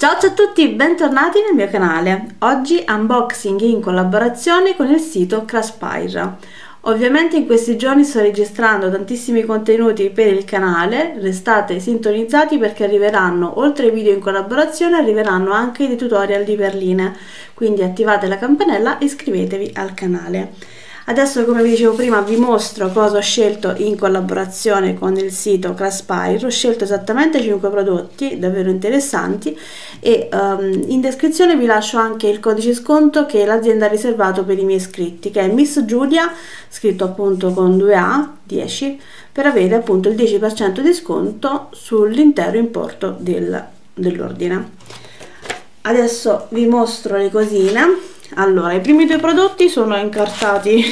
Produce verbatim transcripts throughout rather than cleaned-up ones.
Ciao a tutti, bentornati nel mio canale. Oggi unboxing in collaborazione con il sito Craspire. Ovviamente in questi giorni sto registrando tantissimi contenuti per il canale, restate sintonizzati perché arriveranno, oltre ai video in collaborazione, arriveranno anche dei tutorial di perline, quindi attivate la campanella e iscrivetevi al canale. Adesso, come vi dicevo prima, vi mostro cosa ho scelto in collaborazione con il sito Craspire. Ho scelto esattamente cinque prodotti davvero interessanti e um, in descrizione vi lascio anche il codice sconto che l'azienda ha riservato per i miei iscritti, che è Miss Giulia, scritto appunto con due A, dieci, per avere appunto il dieci per cento di sconto sull'intero importo del, dell'ordine. Adesso vi mostro le cosine. Allora, i primi due prodotti sono incartati,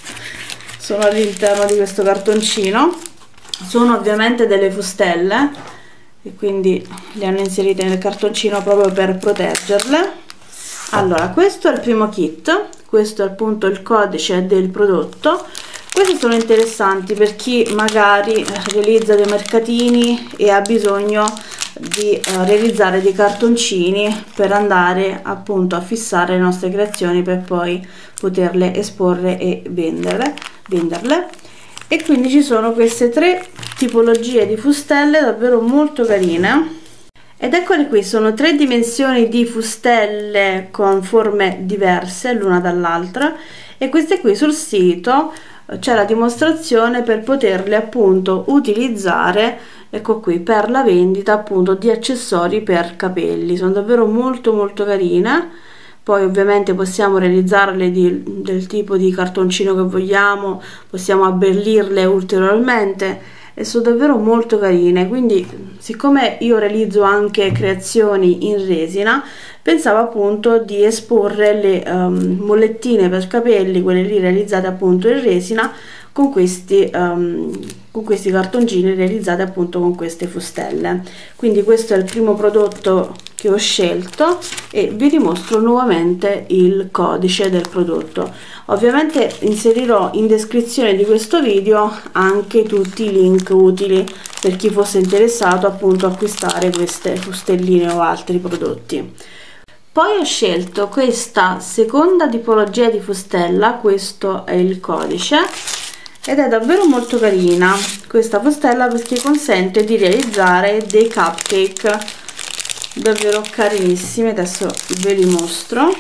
sono all'interno di questo cartoncino, sono ovviamente delle fustelle e quindi le hanno inserite nel cartoncino proprio per proteggerle. Allora, questo è il primo kit, questo è appunto il codice del prodotto. Questi sono interessanti per chi magari realizza dei mercatini e ha bisogno di uh, realizzare dei cartoncini per andare appunto a fissare le nostre creazioni per poi poterle esporre e vendere, venderle. E quindi ci sono queste tre tipologie di fustelle davvero molto carine. Ed eccole qui, sono tre dimensioni di fustelle con forme diverse l'una dall'altra, e queste qui sul sito c'è la dimostrazione per poterle appunto utilizzare, ecco qui, per la vendita appunto di accessori per capelli. Sono davvero molto molto carine. Poi ovviamente possiamo realizzarle di, del tipo di cartoncino che vogliamo, possiamo abbellirle ulteriormente e sono davvero molto carine. Quindi, siccome io realizzo anche creazioni in resina, pensavo appunto di esporre le um, mollettine per capelli, quelle lì realizzate appunto in resina, con questi, um, con questi cartoncini realizzati appunto con queste fustelle. Quindi questo è il primo prodotto che ho scelto e vi dimostro nuovamente il codice del prodotto. Ovviamente inserirò in descrizione di questo video anche tutti i link utili per chi fosse interessato appunto a acquistare queste fustelline o altri prodotti. Poi ho scelto questa seconda tipologia di fustella, questo è il codice, ed è davvero molto carina questa fustella perché consente di realizzare dei cupcake davvero carinissimi. Adesso ve li mostro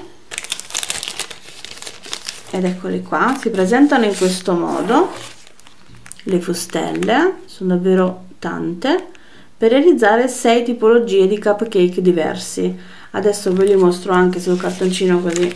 ed eccoli qua, si presentano in questo modo. Le fustelle sono davvero tante, per realizzare sei tipologie di cupcake diversi. Adesso ve li mostro anche sul cartoncino così,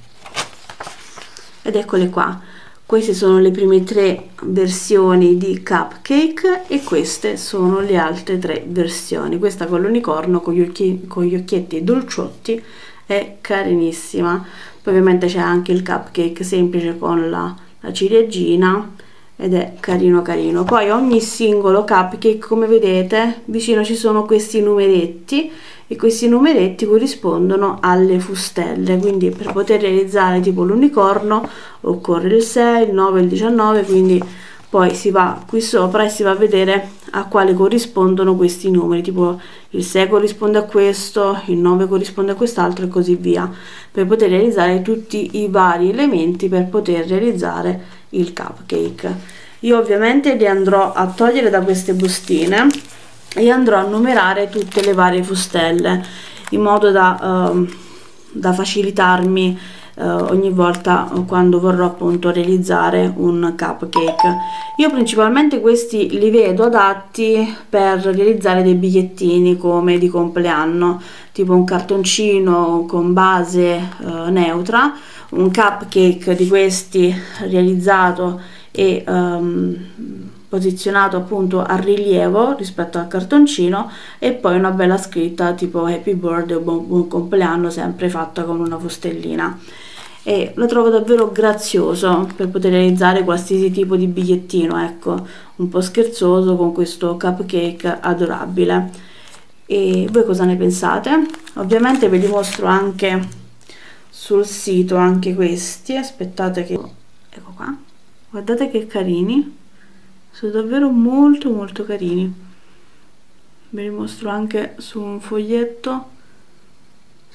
ed eccole qua. Queste sono le prime tre versioni di cupcake e queste sono le altre tre versioni. Questa con l'unicorno, con gli occhi, con gli occhietti dolciotti, è carinissima. Poi ovviamente c'è anche il cupcake semplice con la, la ciliegina ed è carino carino. Poi ogni singolo cupcake, come vedete, vicino ci sono questi numeretti e questi numeretti corrispondono alle fustelle. Quindi per poter realizzare tipo l'unicorno occorre il sei, il nove, il diciannove, quindi poi si va qui sopra e si va a vedere a quale corrispondono questi numeri, tipo il sei corrisponde a questo, il nove corrisponde a quest'altro e così via, per poter realizzare tutti i vari elementi per poter realizzare il cupcake. Io ovviamente li andrò a togliere da queste bustine e andrò a numerare tutte le varie fustelle in modo da, uh, da facilitarmi uh, ogni volta quando vorrò appunto realizzare un cupcake. Io principalmente questi li vedo adatti per realizzare dei bigliettini come di compleanno, tipo un cartoncino con base uh, neutra, un cupcake di questi realizzato e um, posizionato appunto a rilievo rispetto al cartoncino, e poi una bella scritta tipo happy birthday o buon, buon compleanno, sempre fatta con una fustellina. E lo trovo davvero grazioso per poter realizzare qualsiasi tipo di bigliettino, ecco, un po' scherzoso con questo cupcake adorabile. E voi cosa ne pensate? Ovviamente ve li mostro anche sul sito, anche questi. Aspettate che, ecco qua, guardate che carini, sono davvero molto molto carini. Ve li mostro anche su un foglietto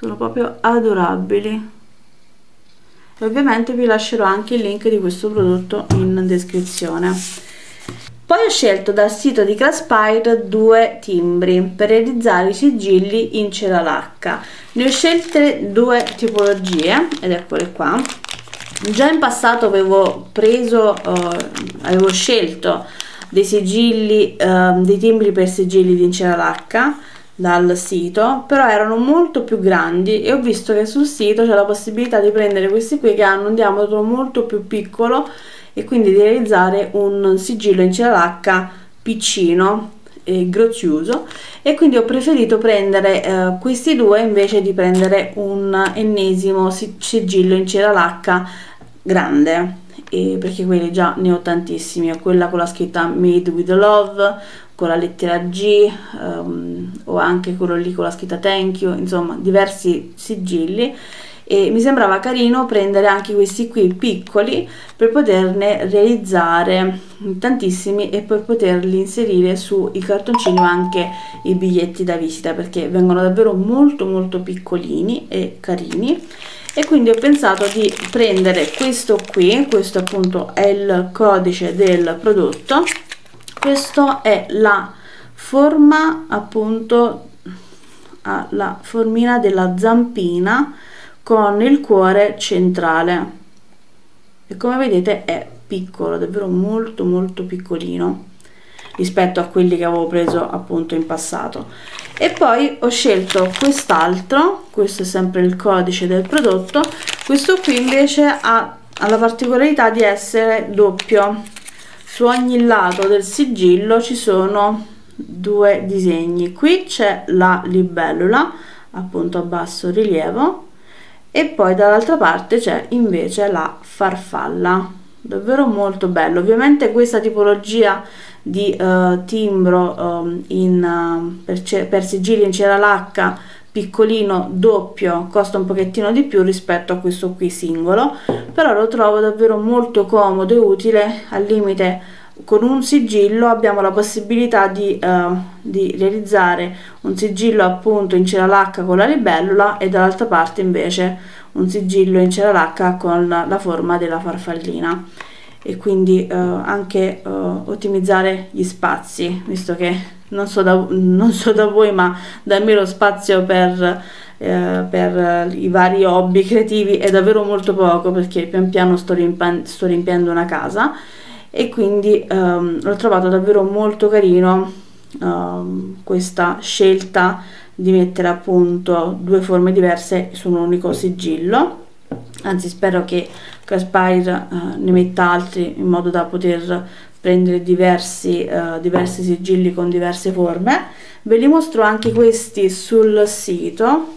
sono proprio adorabili. E ovviamente vi lascerò anche il link di questo prodotto in descrizione. Poi ho scelto dal sito di Craspire due timbri per realizzare i sigilli in cera lacca. Ne ho scelte due tipologie ed eccole qua. Già in passato avevo preso, eh, avevo scelto dei sigilli, eh, dei timbri per sigilli in cera lacca dal sito, però erano molto più grandi e ho visto che sul sito c'è la possibilità di prendere questi qui che hanno un diametro molto più piccolo e quindi di realizzare un sigillo in cera lacca piccino e grazioso, e quindi ho preferito prendere eh, questi due invece di prendere un ennesimo sigillo in cera lacca grande, e perché quelli già ne ho tantissimi. Ho quella con la scritta Made with Love, con la lettera G, um, o anche quello lì con la scritta Thank you, insomma diversi sigilli, e mi sembrava carino prendere anche questi qui piccoli per poterne realizzare tantissimi e poi poterli inserire sui cartoncini o anche i biglietti da visita, perché vengono davvero molto molto piccolini e carini. E quindi ho pensato di prendere questo qui, questo appunto è il codice del prodotto. Questo è la forma, appunto la formina della zampina con il cuore centrale, e come vedete è piccolo, davvero molto molto piccolino rispetto a quelli che avevo preso appunto in passato. E poi ho scelto quest'altro, questo è sempre il codice del prodotto. Questo qui invece ha, ha la particolarità di essere doppio. Su ogni lato del sigillo ci sono due disegni. Qui c'è la libellula appunto a basso rilievo e poi dall'altra parte c'è invece la farfalla, davvero molto bello. Ovviamente questa tipologia di uh, timbro um, in, uh, per, per sigilli in cera lacca piccolino doppio costa un pochettino di più rispetto a questo qui singolo, però lo trovo davvero molto comodo e utile. Al limite con un sigillo abbiamo la possibilità di, uh, di realizzare un sigillo appunto in cera lacca con la libellula e dall'altra parte invece un sigillo in cera lacca con la, la forma della farfallina, e quindi uh, anche uh, ottimizzare gli spazi, visto che non so da, non so da voi, ma da me lo spazio per, eh, per i vari hobby creativi è davvero molto poco, perché pian piano sto, riempi sto riempiendo una casa, e quindi um, l'ho trovato davvero molto carino um, questa scelta di mettere appunto due forme diverse su un unico sigillo. Anzi, spero che Craspire uh, ne metta altri in modo da poter prendere diversi, uh, diversi sigilli con diverse forme. Ve li mostro anche questi sul sito.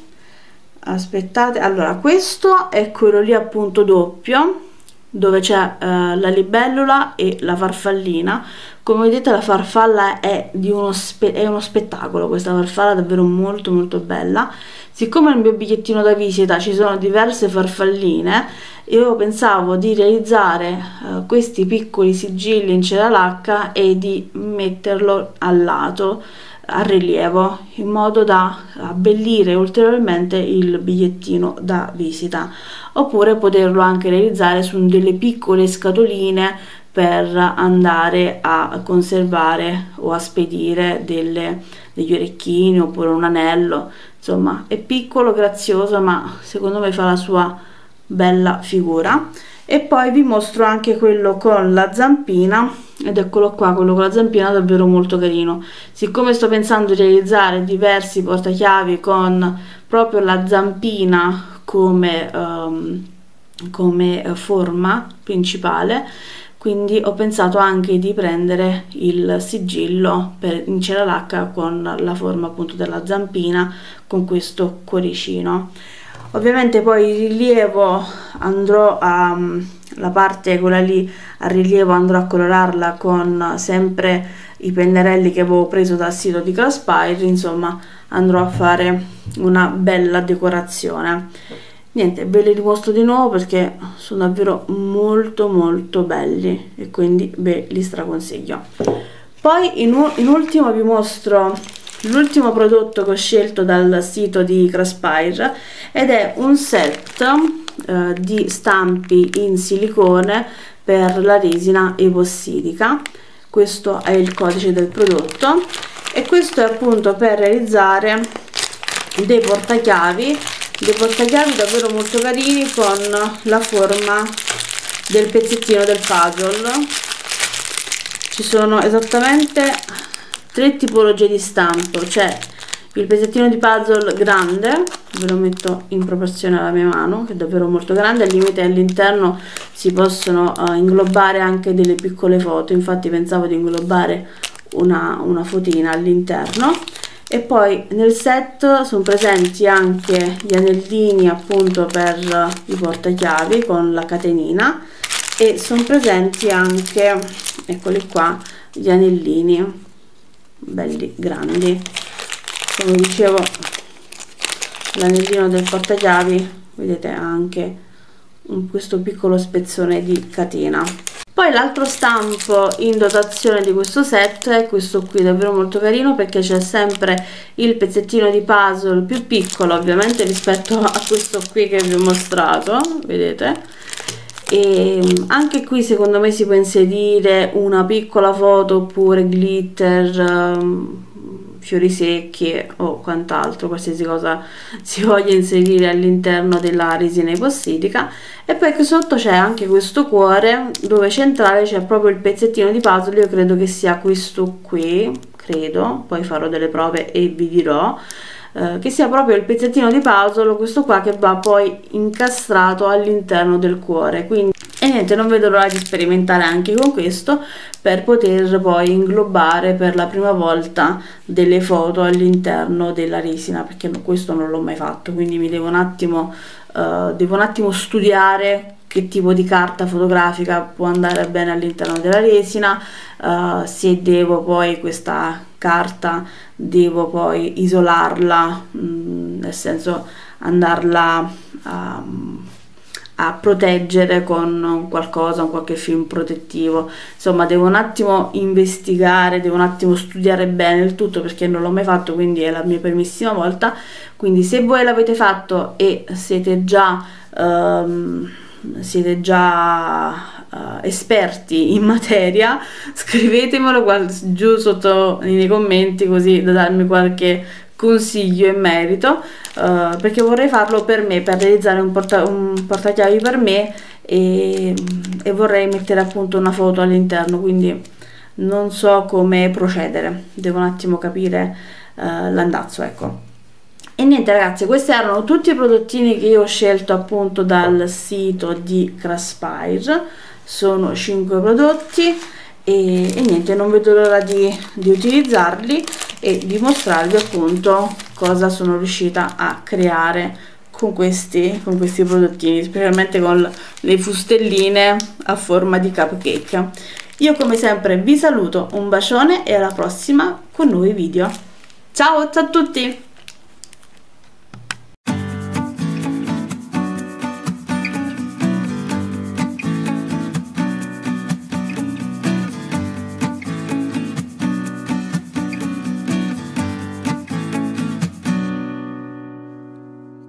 Aspettate, allora questo è quello lì appunto doppio, dove c'è uh, la libellula e la farfallina. Come vedete la farfalla è di uno, spe è uno spettacolo, questa farfalla è davvero molto molto bella. Siccome nel mio bigliettino da visita ci sono diverse farfalline, io pensavo di realizzare uh, questi piccoli sigilli in cera lacca e di metterlo al lato a rilievo, in modo da abbellire ulteriormente il bigliettino da visita, oppure poterlo anche realizzare su delle piccole scatoline per andare a conservare o a spedire delle, degli orecchini oppure un anello. Insomma, è piccolo, grazioso, ma secondo me fa la sua bella figura. E poi vi mostro anche quello con la zampina, ed eccolo qua, quello con la zampina è davvero molto carino. Siccome sto pensando di realizzare diversi portachiavi con proprio la zampina come, um, come forma principale, quindi ho pensato anche di prendere il sigillo per, in cera lacca con la forma appunto della zampina, con questo cuoricino. Ovviamente poi il rilievo andrò a la parte quella lì a rilievo andrò a colorarla con sempre i pennarelli che avevo preso dal sito di Craspire. Insomma, andrò a fare una bella decorazione. Niente, ve li dimostro di nuovo perché sono davvero molto molto belli e quindi ve li straconsiglio. Poi in, in ultimo vi mostro l'ultimo prodotto che ho scelto dal sito di Craspire, ed è un set eh, di stampi in silicone per la resina epossidica. Questo è il codice del prodotto e questo è appunto per realizzare dei portachiavi, dei portachiavi davvero molto carini con la forma del pezzettino del puzzle. Ci sono esattamente tre tipologie di stampo, c'è il pezzettino di puzzle grande, ve lo metto in proporzione alla mia mano, che è davvero molto grande, al limite all'interno si possono uh, inglobare anche delle piccole foto, infatti pensavo di inglobare una, una fotina all'interno. E poi nel set sono presenti anche gli anellini appunto per i portachiavi con la catenina, e sono presenti anche, eccoli qua, gli anellini belli grandi. Come dicevo, l'anellino del portachiavi, vedete, ha anche un, questo piccolo spezzone di catena. Poi l'altro stampo in dotazione di questo set è questo qui, davvero molto carino, perché c'è sempre il pezzettino di puzzle più piccolo ovviamente rispetto a questo qui che vi ho mostrato, vedete, e anche qui secondo me si può inserire una piccola foto oppure glitter, um, fiori secchi o quant'altro, qualsiasi cosa si voglia inserire all'interno della resina epossidica. E poi qui sotto c'è anche questo cuore dove centrale c'è proprio il pezzettino di puzzle, io credo che sia questo qui, credo, poi farò delle prove e vi dirò, eh, che sia proprio il pezzettino di puzzle, questo qua, che va poi incastrato all'interno del cuore. Quindi e niente, non vedo l'ora di sperimentare anche con questo per poter poi inglobare per la prima volta delle foto all'interno della resina, perché questo non l'ho mai fatto, quindi mi devo un attimo uh, devo un attimo studiare che tipo di carta fotografica può andare bene all'interno della resina, uh, se devo poi questa carta devo poi isolarla, mh, nel senso andarla a a proteggere con qualcosa, un qualche film protettivo. Insomma, devo un attimo investigare, devo un attimo studiare bene il tutto, perché non l'ho mai fatto, quindi è la mia primissima volta. Quindi se voi l'avete fatto e siete già um, siete già uh, esperti in materia, scrivetemelo qua giù sotto nei commenti, così da darmi qualche consiglio in merito, uh, perché vorrei farlo per me, per realizzare un, porta, un portachiavi per me, e, e vorrei mettere appunto una foto all'interno, quindi non so come procedere, devo un attimo capire uh, l'andazzo, ecco. E niente ragazzi, questi erano tutti i prodottini che io ho scelto appunto dal sito di Craspire, sono cinque prodotti. E, e niente, non vedo l'ora di, di utilizzarli e di mostrarvi appunto cosa sono riuscita a creare con questi, con questi prodottini, specialmente con le fustelline a forma di cupcake. Io come sempre vi saluto, un bacione e alla prossima con nuovi video. Ciao, ciao a tutti!